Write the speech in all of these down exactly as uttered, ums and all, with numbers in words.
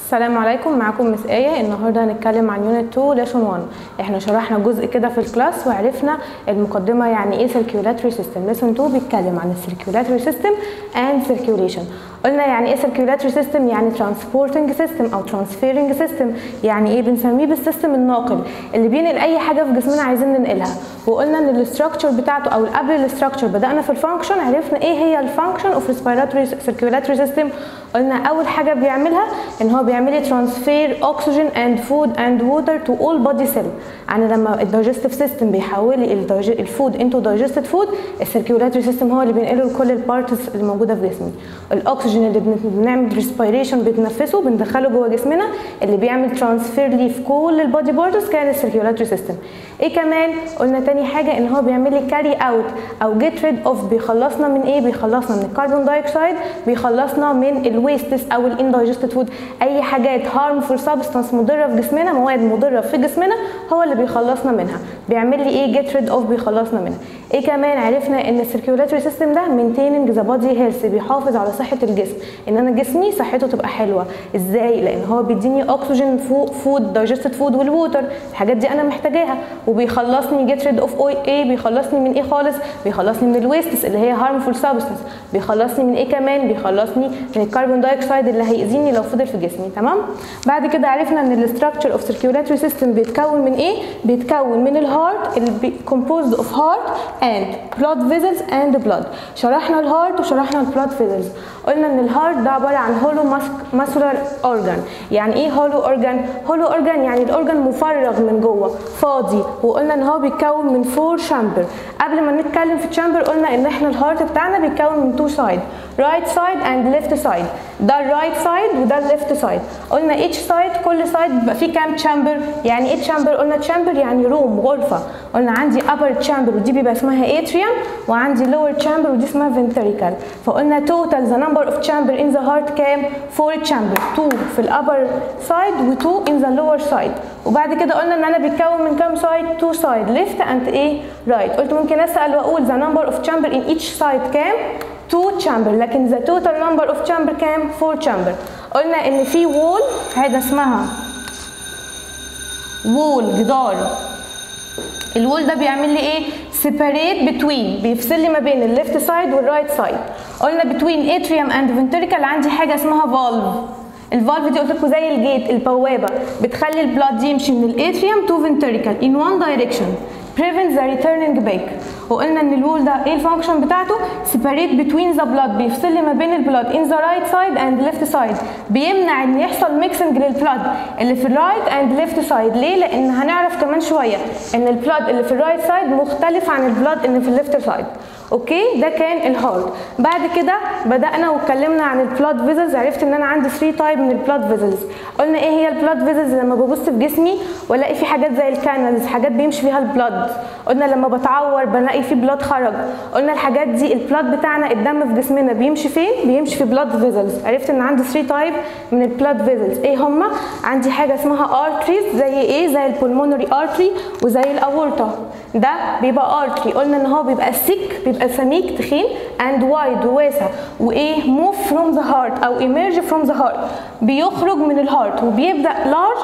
السلام عليكم، معاكم مس آية. النهارده هنتكلم عن يونت اتنين ليسون واحد. احنا شرحنا جزء كده في الكلاس وعرفنا المقدمه يعني ايه circulatory system. ليسون اتنين بيتكلم عن السيركيولاتري سيستم اند سيركيوليشن. قلنا يعني ايه circulatory system؟ يعني transporting system او transferring system. يعني ايه؟ بنسميه بالسيستم الناقل اللي بينقل اي حاجه في جسمنا عايزين ننقلها. وقلنا ان الاستراكشر بتاعته او قبل الاستراكشر بدانا في الفانكشن، عرفنا ايه هي الفانكشن اوف respiratory circulatory system. قلنا اول حاجه بيعملها ان هو بيعمل لي ترانسفير اوكسجين اند فود اند ووتر تو اول بودي سيل. يعني لما الدايجستيف سيستم بيحول لي الفود انتو دايجستد فود، السيركيولاتري سيستم هو اللي بينقله لكل البارتس اللي موجوده في جسمي. الاكسجين اللي بنعمل ريسبيريشن بنتنفسه بندخله جوه جسمنا، اللي بيعمل ترانسفير ليه في كل البودي بارتس كان السيركيولاتري سيستم. ايه كمان؟ قلنا تاني حاجه ان هو بيعمل لي كاري اوت او جيت ريد اوف. بيخلصنا من ايه؟ بيخلصنا من الكربون دايوكسيد، بيخلصنا من الويستس او الاندايجستد فود، اي حاجات هارمفول سبستانس مضره في جسمنا، مواد مضره في جسمنا هو اللي بيخلصنا منها. بيعمل لي ايه؟ جيت ريد اوف، بيخلصنا منها. ايه كمان؟ عرفنا ان السيركيولاتري سيستم ده مينتيننج ذا بودي هيلث، بيحافظ على صحه الجسم، ان انا جسمي صحته تبقى حلوه. ازاي؟ لان هو بيديني اكسجين، فود دايجستد فود والووتر، الحاجات دي انا محتاجاها. وبيخلصني جيت ريد اوف ايه؟ بيخلصني من ايه خالص؟ بيخلصني من الويستس اللي هي هارمفول سبستانس. بيخلصني من ايه كمان؟ بيخلصني من الكربون دايوكسيد اللي هيأذيني لو فضل في جسمي. تمام؟ بعد كده عرفنا ان الاستراكشر اوف سيركيولاتري سيستم بيتكون من ايه؟ بيتكون من الهارت اللي كومبوزد اوف هارت اند بلاد فيزلز اند بلاد. شرحنا الهارت وشرحنا البلاد فيزلز. قلنا ان الهارت ده عباره عن هولو ماسكولار اورجان. يعني ايه هولو اورجان؟ هولو اورجان يعني الاورجان مفرغ من جوه، فاضي. وقلنا ان هو بيتكون من فور شامبر. قبل ما نتكلم في الشامبر قلنا ان احنا الهارت بتاعنا بيتكون من تو سايد، رايت سايد اند ليفت سايد. ده الرايت سايد وده الليفت سايد. قلنا ايتش سايد، كل سايد بيبقى فيه كام تشامبر؟ يعني ايه تشامبر؟ قلنا تشامبر يعني روم، غرفه. قلنا عندي ابر تشامبر ودي بيبقى اسمها اتريوم، وعندي لور تشامبر ودي اسمها فنتريكل. فقلنا توتال ذا نمبر اوف تشامبر ان ذا هارت كام؟ فور تشامبر، تو في الابر سايد و2 ان ذا لور سايد. وبعد كده قلنا ان انا بيتكون من كام سايد؟ تو سايد، ليفت اند ايه؟ رايت. قلت ممكن اسال واقول ذا نمبر اوف تشامبر ان ايتش سايد كام؟ تو تشامبر، لكن ذا توتال نمبر اوف تشامبر كام؟ فور تشامبر. قلنا ان في وول، حاجه اسمها وول، جدار. الوول ده بيعمل لي ايه؟ سيباريت بتوين، بيفصل لي ما بين الليفت سايد والرايت سايد. قلنا بتوين اتريوم اند فنتريكل عندي حاجه اسمها فالف. الفالف دي قلت لكم زي الجيت، البوابه، بتخلي البلاد يمشي من الاتريوم تو فنتريكل in one direction prevent the returning back. وقلنا ان الوول ده ايه الفانكشن بتاعته؟ separate between the blood، بيفصل لي ما بين البلاد in the right side and left side، بيمنع ان يحصل ميكسنج للبلاد اللي في الرايت اند ليفت سايد. ليه؟ لان هنعرف كمان شويه ان البلاد اللي في الرايت سايد مختلف عن البلاد اللي في الليفت سايد. اوكي؟ ده كان الهارت. بعد كده بدانا واتكلمنا عن البلاد فيزلز. عرفت ان انا عندي ثلاثة تايب من البلاد فيزلز. قلنا ايه هي البلاد فيزلز؟ لما ببص في جسمي والاقي في حاجات زي الكانالز، حاجات بيمشي فيها البلاد. قلنا لما بتعور بلاقي في بلاد خرج. قلنا الحاجات دي البلاد بتاعنا، الدم في جسمنا بيمشي فين؟ بيمشي في بلاد فيزلز. عرفت ان عندي ثلاثة تايب من البلاد فيزلز. ايه هما؟ عندي حاجه اسمها ارتريز، زي ايه؟ زي البولمونري ارتري وزي الاورطه. ده بيبقى ارتري، قلنا ان هو بيبقى سيك، بيبقى سميك تخين اند وايد وواسع، وايه؟ موف فروم ذا هارت او ايمرج فروم ذا هارت، بيخرج من الهارت وبيبدا لارج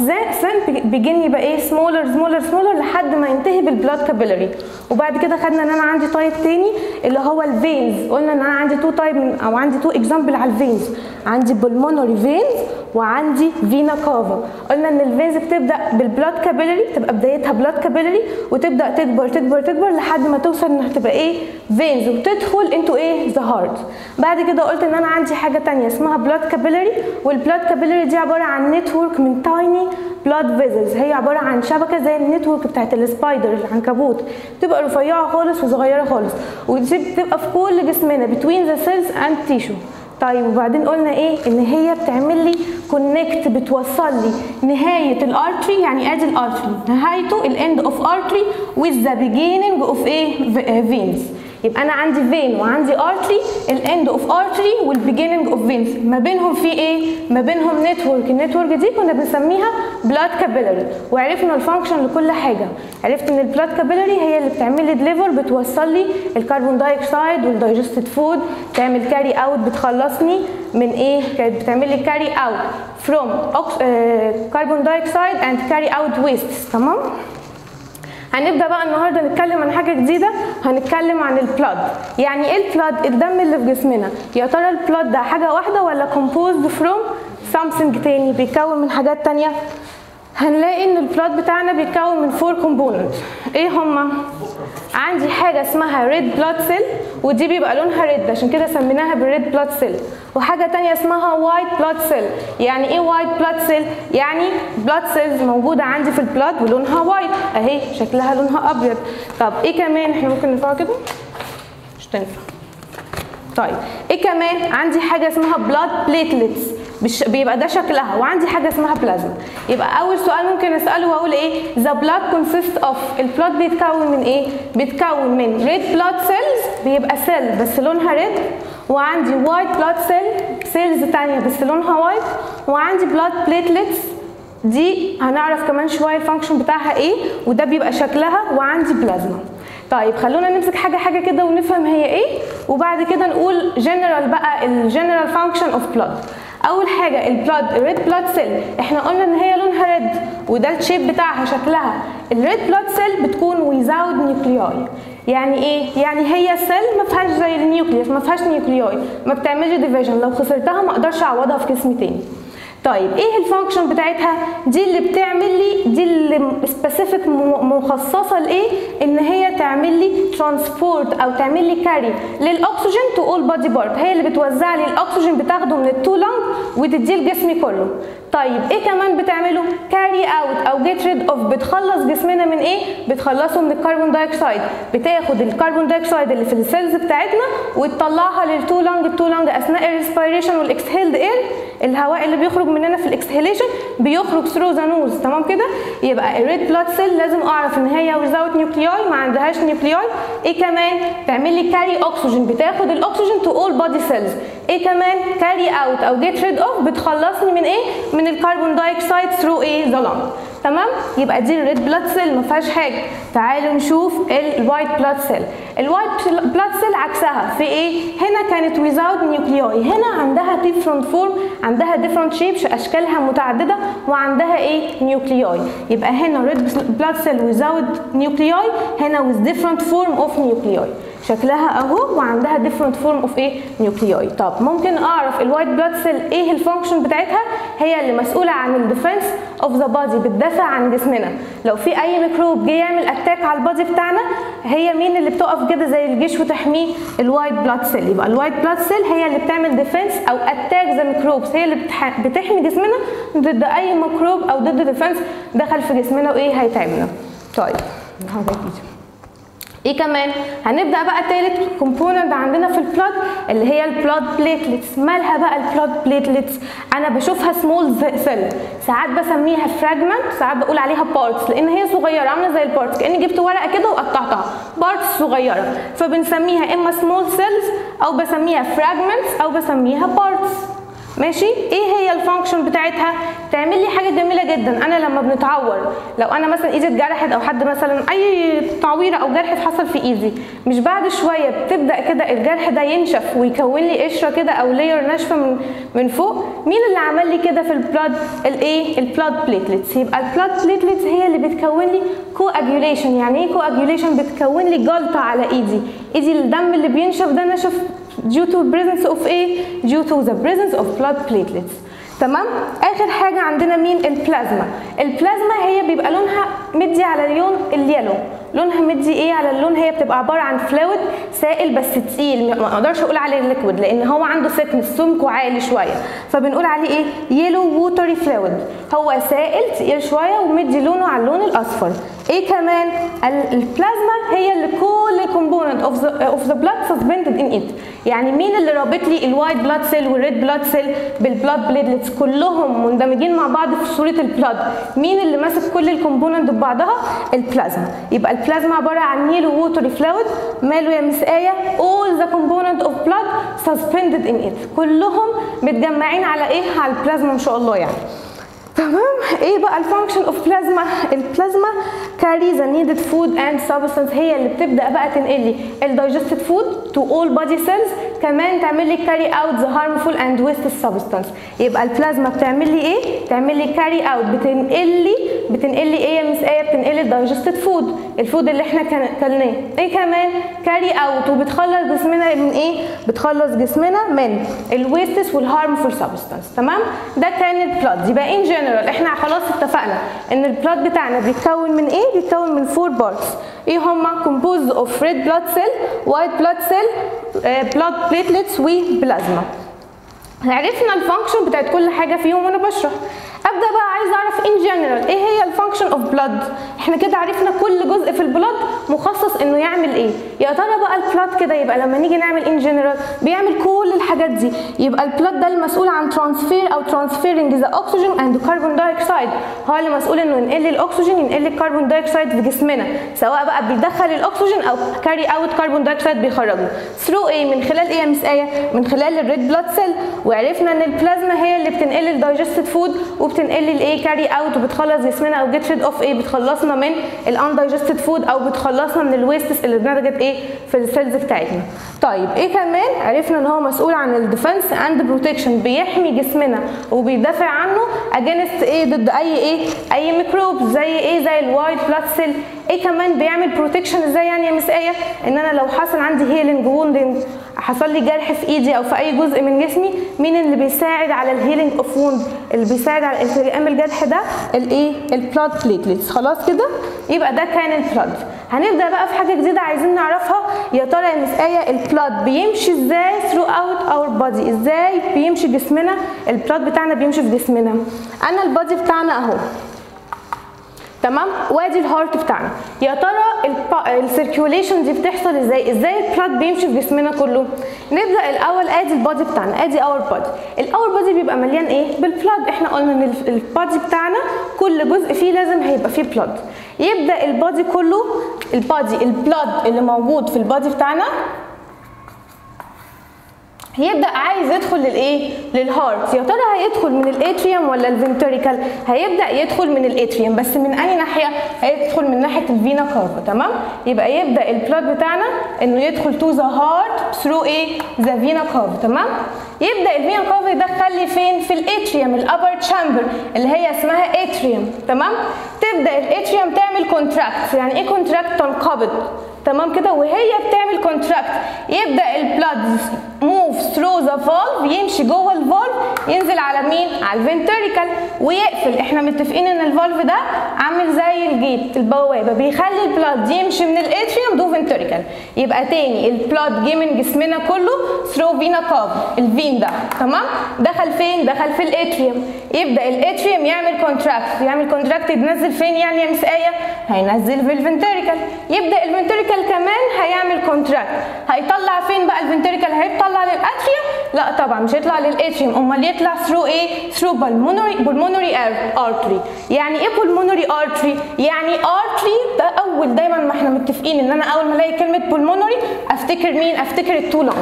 زين بيجن يبقى ايه؟ سمولر سمولر سمولر لحد ما ينتهي بالبلاد كابيلاري. وبعد كده خدنا ان انا عندي تايب تاني اللي هو الفينز. قلنا ان انا عندي تو تايب من او عندي تو اكزامبل على الفينز، عندي بالمونري فينز وعندي فينا كافا. قلنا ان الفينز بتبدا بالبلاد كابيلاري، تبقى بدايتها بلاد كابيلاري وتبدا تكبر تكبر تكبر لحد ما توصل انها تبقى ايه؟ فينز، وتدخل انتو ايه؟ ذا هارت. بعد كده قلت ان انا عندي حاجه ثانيه اسمها بلاد كابيلاري، والبلاد كابيلاري دي عباره عن نتورك من تايني بلاد فيزلز. هي عباره عن شبكه زي النتورك بتاعت السبايدر، العنكبوت، بتبقى رفيعه خالص وصغيره خالص، ودي بتبقى في كل جسمنا between the cells and tissue. طيب وبعدين قلنا ايه؟ ان هي بتعمل لي كونكت، بتوصل لي نهايه الارتري. يعني ادي الارتري نهايته الاند اوف ارتري with the beginning of ايه؟ فينز. يبقى انا عندي فين وعندي ارتري، الاند اوف ارتري والبيجيننج اوف فينز، ما بينهم في ايه؟ ما بينهم نتورك. النتورك دي كنا بنسميها بلاد كابيلاري، وعرفنا الفانكشن لكل حاجه. عرفت ان البلاد كابيلاري هي اللي بتعمل لي دليفر، بتوصل لي الكربون دايوكسيد والدايجستد فود، تعمل كاري اوت، بتخلصني من ايه؟ كانت بتعمل لي كاري اوت from carbon dioxide and carry out wastes. تمام؟ هنبدا بقى النهارده نتكلم عن حاجه جديده، هنتكلم عن البلاد. يعني ايه البلاد؟ الدم اللي في جسمنا. يا ترى البلاد ده حاجه واحده ولا composed from something تاني، بيتكون من حاجات تانيه؟ هنلاقي ان البلاد بتاعنا بيتكون من فور كومبوننت. ايه هما؟ عندي حاجه اسمها ريد بلاد سيل، ودي بيبقى لونها ريد عشان كده سميناها بالريد بلاد سيل. وحاجه تانية اسمها وايت بلاد سيل. يعني ايه وايت بلاد سيل؟ يعني بلاد سيلز موجوده عندي في البلاد ولونها وايت اهي، شكلها لونها ابيض. طب ايه كمان؟ احنا ممكن نرفعها كده؟ مش تنفع. طيب ايه كمان؟ عندي حاجه اسمها بلاد بليتلتس، بيبقى ده شكلها، وعندي حاجه اسمها بلازما. يبقى اول سؤال ممكن اساله واقول ايه؟ ذا بلاد كونسيست اوف، البلاد بيتكون من ايه؟ بيتكون من ريد بلاد سيلز، بيبقى سيل بس لونها ريد، وعندي وايت بلاد سيل، سيلز ثانيه بس لونها وايت، وعندي بلاد بليتلتس، دي هنعرف كمان شويه الفانكشن بتاعها ايه، وده بيبقى شكلها، وعندي بلازما. طيب خلونا نمسك حاجه حاجه كده ونفهم هي ايه، وبعد كده نقول جنرال بقى الجنرال فانكشن اوف بلاد. اول حاجه البلاد، الريد بلاد سيل، احنا قلنا ان هي لونها ريد وده الشيب بتاعها شكلها. الريد بلاد سيل بتكون ويزاوت نيوكلياي. يعني ايه؟ يعني هي سيل ما فيهاش زي النيوكليوس، ما فيهاش نيوكلياي، ما بتعملش ديفيجن، لو خسرتها ما اقدرش اعوضها في جسم تاني. طيب ايه الفانكشن بتاعتها؟ دي اللي بتعمل لي، دي اللي سبيسيفيك مخصصه لايه؟ ان هي تعمل لي ترانسبورت او تعمل لي كاري للاكسجين تو اول بادي بارت، هي اللي بتوزع لي الاكسجين بتاخده من التو لانج وتديه لجسمي كله. طيب ايه كمان بتعمله؟ كاري اوت او جيت ريد اوف، بتخلص جسمنا من ايه؟ بتخلصه من الكربون دايوكسيد، بتاخد الكربون دايوكسيد اللي في السيلز بتاعتنا وتطلعها للتو لانج. التو لانج اثناء الريسبيريشن والاكسهيلد اير، الهواء اللي بيخرج مننا في الاكسهيليشن بيخرج ثرو ذا نوز. تمام كده؟ يبقى الريد بلاد سيل لازم اعرف ان هي ويزاوت نيوكلياي، ما عندهاش نيوكلياي. ايه كمان؟ تعمل لي كاري اوكسجين، بتاخد الاكسجين تو اول بادي سيلز. ايه كمان؟ كاري اوت او جيت ريد اوف، بتخلصني من ايه؟ من الكربون دايوكسيد ثرو ايه؟ ذا لانج. تمام؟ يبقى دي الريد بلاد سيل ما فيهاش حاجه. تعالوا نشوف الوايت بلاد سيل. الوايت بلاد سيل عكسها في ايه؟ هنا كانت ويزاوت نيوكلياي، هنا عندها ديفرنت فورم، عندها ديفرنت شيبس، اشكالها متعدده، وعندها ايه؟ نيوكلياي. يبقى هنا ريد بلاد سيل ويزاوت نيوكلياي، هنا with different form of nuclei، شكلها اهو وعندها different form of ايه؟ نيوكلياي. طب ممكن اعرف الوايت بلاد سيل ايه الفانكشن بتاعتها؟ هي اللي مسؤوله عن الديفنس اوف ذا بادي، بتدافع عن جسمنا. لو في اي ميكروب جه يعمل اتاك على البادي بتاعنا، هي مين اللي بتقف كده زي الجيش وتحميه؟ الوايت بلاد سيل. يبقى الوايت بلاد سيل هي اللي بتعمل ديفنس او اتاك ذا ميكروبس، هي اللي بتحمي جسمنا ضد اي ميكروب او ضد ديفنس دخل في جسمنا وايه هيتعبنا. طيب ايه كمان؟ هنبدا بقى تالت كومبوننت عندنا في البلاد اللي هي البلاد بليتلتس. مالها بقى البلاد بليتلتس؟ انا بشوفها سمول سيل، ساعات بسميها فراجمنت، ساعات بقول عليها بارتس، لان هي صغيره عامله زي البارتس، كاني جبت ورقه كده وقطعتها بارتس صغيره، فبنسميها اما سمول سيلز او بسميها فراجمنتس او بسميها بارتس. ماشي؟ ايه هي الفانكشن بتاعتها؟ تعمل لي حاجه جميله جدا. انا لما بنتعور، لو انا مثلا ايدي اتجرحت او حد مثلا اي تعويره او جرح حصل في ايدي، مش بعد شويه بتبدا كده الجرح ده ينشف ويكون لي قشره كده او لاير ناشفه من من فوق؟ مين اللي عمل لي كده في البلاد؟ الايه؟ البلاد بليتلتس. يبقى البلاد بليتلتس هي اللي بتكون لي كواجيوليشن. يعني ايه كواجيوليشن؟ بتكون لي جلطه على ايدي، ايدي الدم اللي بينشف ده نشف due to presence of ايه؟ due to the presence of blood platelets. تمام؟ اخر حاجه عندنا مين؟ البلازما. البلازما هي بيبقى لونها مدي على اللون اليلو، لونها مدي ايه على اللون، هي بتبقى عباره عن فلويد سائل بس تقيل، ما اقدرش اقول عليه ليكويد لان هو عنده سكنس، سمكه عالي شويه، فبنقول عليه ايه؟ يلو ووتري فلويد. هو سائل تقيل شويه ومدي لونه على اللون الاصفر. ايه كمان؟ البلازما هي اللي كل كومبوننت اوف ذا اوف ذا بلاد سسبندد ان ات. يعني مين اللي رابط لي الوايت بلاد سيل والريد بلاد سيل بالبلاد بليدلتس كلهم مندمجين مع بعض في صوره البلاد؟ مين اللي ماسك كل الكومبوننت ببعضها؟ البلازما. يبقى البلازما عباره عن نيل ووتري فلويد. ماله يا مس ايه؟ all the component of blood suspended in it. كلهم متجمعين على ايه؟ على البلازما ان شاء الله يعني. تمام. ايه بقى الفانكشن اوف بلازما؟ البلازما carries a needed food and substance. هي اللي بتبدا بقى تنقل لي الدايجستد فود to all body cells. كمان تعمل لي carry out the harmful and wasted substance. يبقى البلازما بتعمل لي ايه؟ تعمل لي carry out، بتنقل لي بتنقل لي ايه يا مس ايه؟ بتنقل لي الدايجستد فود، الفود اللي احنا كلناه. ايه كمان؟ carry out، وبتخلص جسمنا من ايه؟ بتخلص جسمنا من الويستس والهارمفul substance. تمام؟ ده كان البلاد. يبقى ان جنرال احنا خلاص اتفقنا ان البلاد بتاعنا بيتكون من ايه؟ بيتكون من فور بارتس. ايه هما؟ composed of red blood cell, white blood cell, uh, blood platelets وبلازما. عرفنا الفانكشن بتاعت كل حاجه فيهم وانا بشرح. ابدا بقى عايز اعرف ان جنرال ايه هي الفانكشن اوف بلاد. احنا كده عرفنا كل جزء في البلاد مخصص انه يعمل ايه. يا ترى بقى البلاد كده يبقى لما نيجي نعمل ان جنرال بيعمل كل الحاجات دي. يبقى البلاد ده المسؤول عن ترانسفير او ترانسفيرنج ذا اوكسجين اند كربون دايوكسيد. هو اللي مسؤول انه ينقل لي الاكسجين، ينقل لي الكربون دايوكسيد في جسمنا، سواء بقى بيدخل الاكسجين او كاري اوت كربون دايوكسيد بيخرجه. ثرو ايه؟ من خلال ايه يا مس ايه؟ من خلال الريد بلاد سيل. وعرفنا ان البلازما هي اللي بتنقل لي الدايجستد فود وبتنقل لي الايه؟ كاري اوت، وبتخلص جسمنا او جيت ريد اوف ايه؟ بتخلصنا من الاندايجستد فود او بتخلصنا من الويستس اللي نتجت ايه؟ في السيلز بتاعتنا. طيب ايه كمان؟ عرفنا ان هو مسؤول عن الديفنس اند بروتكشن، بيحمي جسمنا وبيدافع عنه اجينست ايه؟ ضد اي ايه؟ اي ميكروب زي ايه؟ زي الوايت بلاد سيل. ايه كمان بيعمل بروتكشن ازاي يعني يا مس ايه؟ ان انا لو حصل عندي هيلينج ووندنج، حصل لي جرح في ايدي او في اي جزء من جسمي، مين اللي بيساعد على الهيلينج اوف ووند؟ اللي بيساعد على التئام الجرح ده الايه؟ البلاد بليتلتس. خلاص كده؟ يبقى ده كان البلاد. هنبدا بقى في حاجه جديده عايزين نعرفها. يا ترى يا مس ايه البلاد بيمشي ازاي ثرو اوت اور بادي؟ ازاي بيمشي جسمنا؟ البلاد بتاعنا بيمشي في جسمنا. انا البادي بتاعنا اهو، تمام؟ وادي الهارت بتاعنا. يا ترى السيركيوليشن دي بتحصل ازاي؟ ازاي البلاد بيمشي في جسمنا كله؟ نبدا الاول ادي البادي بتاعنا، ادي اور بادي. الاور بادي بيبقى مليان ايه؟ بالبلاد. احنا قلنا ان البادي بتاعنا كل جزء فيه لازم هيبقى فيه بلاد. يبدا البادي كله، البادي البلاد اللي موجود في البادي بتاعنا هيبدا عايز يدخل للايه؟ للهارت. يا ترى هيدخل من الاتريوم ولا الفنتريكال؟ هيبدا يدخل من الاتريوم، بس من اي ناحيه؟ هيدخل من ناحيه الفينا كافا. تمام؟ يبقى يبدا البلاد بتاعنا انه يدخل تو ذا هارت ثرو ايه؟ ذا فينا كافا. تمام؟ يبدا الفينا كافا يدخل لي فين؟ في الاتريوم، الابر تشامبر اللي هي اسمها اتريوم. تمام؟ تبدا الاتريوم تعمل كونتراكت. يعني ايه كونتراكت؟ تنقبض. تمام كده؟ وهي بتعمل كونتراكت يبدا البلاد موف ثرو ذا فالف، يمشي جوه الفالف، ينزل على مين؟ على الفنتريكال ويقفل. احنا متفقين ان الفالف ده عامل زي الجيت، البوابه، بيخلي البلاد يمشي من الاتريوم دو فنتريكال. يبقى تاني البلاد جه من جسمنا كله ثرو فينا كافا، الفين ده. تمام؟ دخل فين؟ دخل في الاتريوم. يبدا الاتريوم يعمل كونتراكت، يعمل كونتراكت ينزل فين يعني يا مس ايه؟ هينزل في الفنتريكال. يبدا الفنتريكال كمان هيعمل كونتراكت، هيطلع فين بقى الفنتريكال؟ هيطلع للاتريوم؟ لا طبعا مش هيطلع للاتريوم، امال يطلع ثرو ايه؟ ثرو بالمونري بالمونري ارتري. يعني ايه بالمونري ارتري؟ يعني ارتري ده اول، دايما ما احنا متفقين ان انا اول ما الاقي كلمه بالمونري افتكر مين؟ افتكر التو لانج.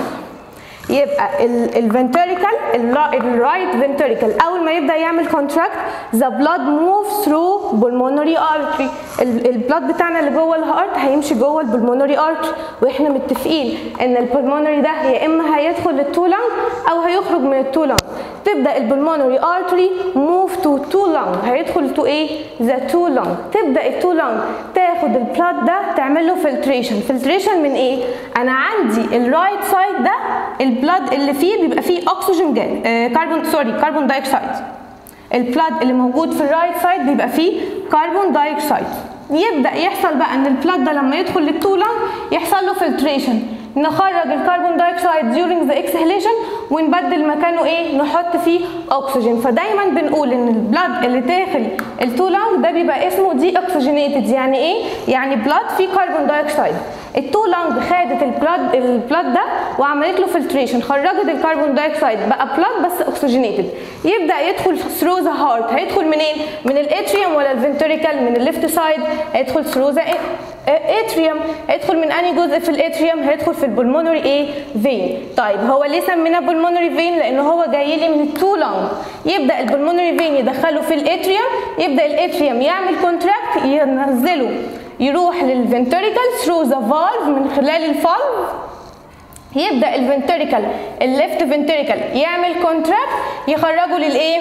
يبقى الفنتريكال الرايت فنتريكال اول ما يبدا يعمل كونتراكت ذا بلاد موف ثرو بالمونري ارتري. البلاد بتاعنا اللي جوه الهارت هيمشي جوه البلمونري ارتري، واحنا متفقين ان البلمونري ده يا اما هيدخل للتو لانج او هيخرج من التو لانج. تبدا البلمونري ارتري موف تو تو لانج، هيدخل تو ايه؟ ذا تو لانج. تبدا التو لانج تاخد البلاد ده تعمل له فلتريشن. فلتريشن من ايه؟ انا عندي الرايت سايد ده البلاد اللي فيه بيبقى فيه اكسجين جاز، آه كربون سوري كربون دايوكسيد. البلاد اللي موجود في الرايت سايد بيبقى فيه كربون دايوكسيد. يبدا يحصل بقى ان البلاد ده لما يدخل للتو لانج يحصل له فلتريشن. نخرج الكربون دايوكسيد during the exhalation ونبدل مكانه ايه؟ نحط فيه اكسجين. فدايما بنقول ان البلاد اللي داخل التو لانج ده بيبقى اسمه دي اوكسجينيتد. يعني ايه؟ يعني بلاد فيه كربون دايوكسيد. التو لانج خدت البلاد البلاد ده وعملت له فلتريشن، خرجت الكربون دايوكسيد بقى بلاد بس اوكسجينيتد. يبدا يدخل ثرو ذا هارت. هيدخل منين؟ من الاتريوم ولا الفنتريكال؟ من الليفت سايد. هيدخل ثرو ذا اتريوم. هيدخل من انهي جزء في الاتريوم؟ هيدخل في البلمونري ايه؟ فين. طيب هو ليه سميناه بلمونري فين؟ لان هو جاي لي من التو لانج. يبدا البلمونري فين يدخله في الاتريوم، يبدا الاتريوم يعمل كونتراكت، ينزله يروح للفنتريكال ثرو ذا فالف، من خلال الفالف يبدا الفنتريكال الليفت فنتريكال يعمل كونتراكت يخرجه للايه؟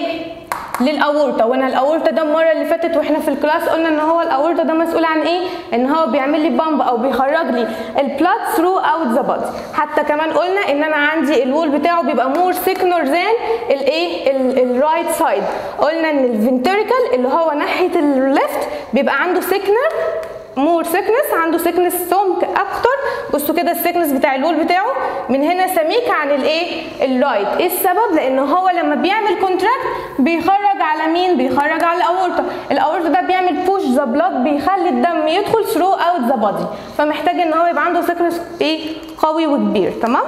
للاورطه. وانا الاورطه ده المره اللي فاتت واحنا في الكلاس قلنا ان هو الاورطه ده مسؤول عن ايه؟ ان هو بيعمل لي بامب او بيخرج لي البلاد ثرو اوت ذا بادي. حتى كمان قلنا ان انا عندي الوول بتاعه بيبقى مور سيكنر ذان الايه؟ الرايت سايد. قلنا ان الفنتريكال اللي هو ناحيه الليفت بيبقى عنده سيكنر مور سيكنس، عنده سيكنس سمك اكتر. بصوا كده السيكنس بتاع الوول بتاعه من هنا سميك عن الايه؟ الرايت. ايه السبب؟ لان هو لما بيعمل كونتراكت بيخرج على مين؟ بيخرج على الاورطه. الاورطه ده بيعمل بوش ذا بلاد، بيخلي الدم يدخل ثرو اوت ذا بادي، فمحتاج ان هو يبقى عنده سيكنس ايه؟ قوي وكبير. تمام؟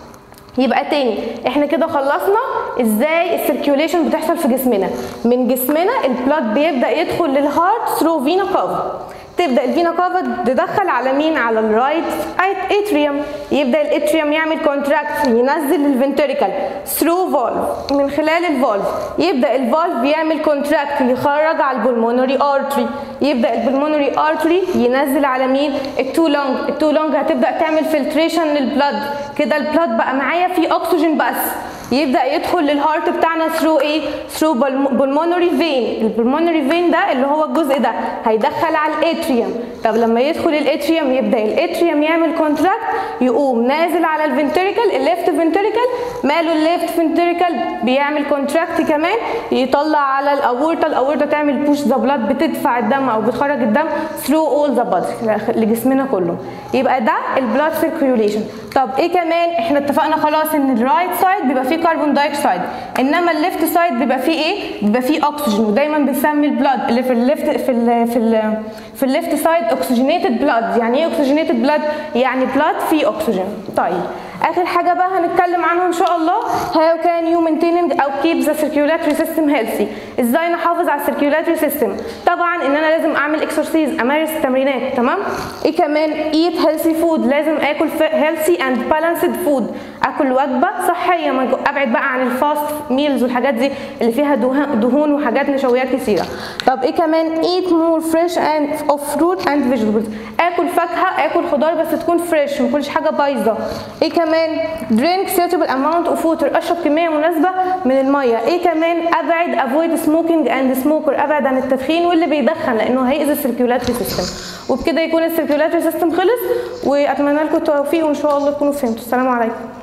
يبقى تاني احنا كده خلصنا ازاي السيركيوليشن بتحصل في جسمنا. من جسمنا البلاد بيبدا يدخل للهارت ثرو فينا كافا. تبدا الفينا كافا تدخل على مين؟ على الرايت اتريوم. يبدا الاتريوم يعمل كونتراكت ينزل الفنتريكال ثرو فالف، من خلال الفالف يبدا الفالف يعمل كونتراكت يخرج على البلمونري ارتري. يبدا البلمونري ارتري ينزل على مين؟ التو لونج. التو لونج هتبدا تعمل فلتريشن للبلاد. كده البلاد بقى معايا فيه اكسجين بس. يبدا يدخل للهارت بتاعنا ثرو ايه؟ ثرو بلمونري فين. البلمونري فين ده اللي هو الجزء ده هيدخل على الاتريوم. طب لما يدخل الاتريوم يبدا الاتريوم يعمل كونتراكت يقوم نازل على الفنتريكال الليفت فنتريكال. ماله الليفت فنتريكال؟ بيعمل كونتراكت كمان يطلع على الاورطه. الاورطه تعمل بوش ذا بلاد، بتدفع الدم او بتخرج الدم ثرو اول ذا بادي لجسمنا كله. يبقى ده البلاد سيركيوليشن. طب ايه كمان؟ احنا اتفقنا خلاص ان الرايت سايد بيبقى فيه كربون دايوكسيد، انما الليفت سايد بيبقى فيه ايه؟ بيبقى فيه اكسجين. ودايما بنسمي البلاد اللي في الليفت في ال في ال في الليفت سايد اوكسجينيتد بلاد. يعني ايه اوكسجينيتد بلاد؟ يعني بلاد فيه اكسجين. طيب اخر حاجه بقى هنتكلم عنها ان شاء الله how can you maintain او keep the circulatory system healthy. ازاي نحافظ على السيركيولاتري سيستم؟ طبعا ان انا لازم اعمل اكسرسيز، امارس تمرينات. تمام؟ ايه كمان؟ eat healthy food. لازم اكل healthy and balanced food. اكل وجبه صحيه، ما ابعد بقى عن الفاست ميلز والحاجات دي اللي فيها دهون وحاجات نشويات كثيره. طب ايه كمان؟ eat more fresh and of fruit and vegetables. اكل فاكهه، اكل خضار بس تكون فريش، ما اكلش حاجه بايظه. ايه كمان؟ drink suitable amount of water. اشرب كميه مناسبه من الميه. ايه كمان؟ ابعد avoid smoking and smoker. ابعد عن التدخين واللي بيدخن لانه هيأذي السيركيولاتري سيستم. وبكده يكون السيركيولاتري سيستم خلص، واتمنى لكم التوفيق وان شاء الله تكونوا فهمتوا. السلام عليكم.